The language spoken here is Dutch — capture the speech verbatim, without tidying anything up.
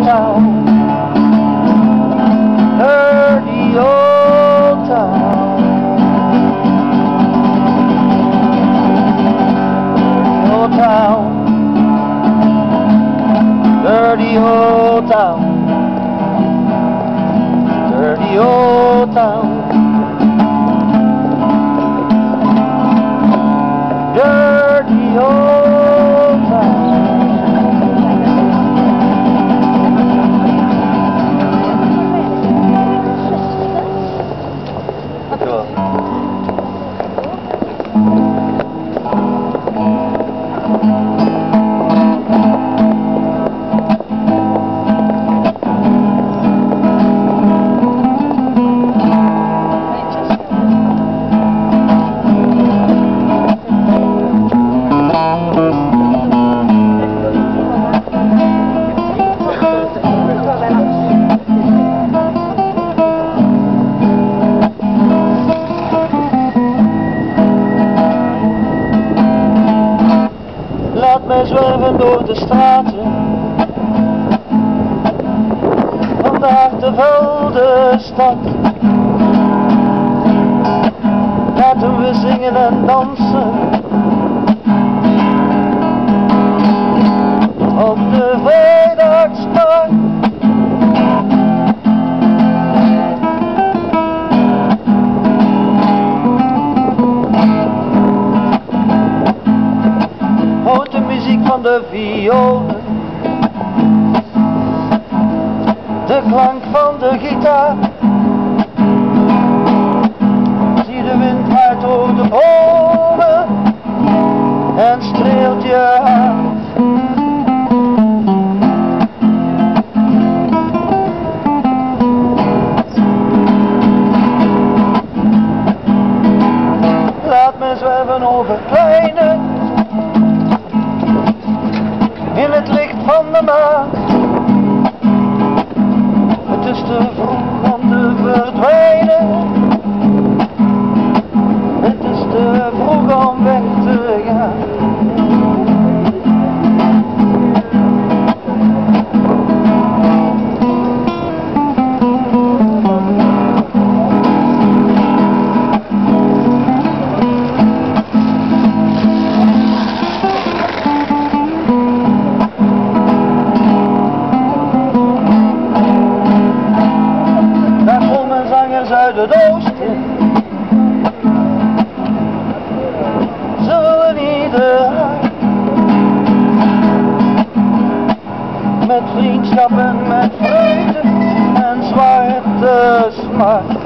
town, dirty old town, old town, dirty old town, dirty old town, dirty old town. Laat mij zwerven door de straten, van de hartenvuilde stad. Laten we zingen en dansen op de vrijdagstad. Hoort de muziek van de violen, de klank van de gitaar. Zie de wind waait over de bomen en streelt je hart. Laat me zwerven over kleine, in het licht van de maan. Het is te vroeg om te verdwijnen, het is te vroeg om weg te gaan. Uit het oosten, ze willen ieder hart, met vriendschap en met vreugde en zwarte smart.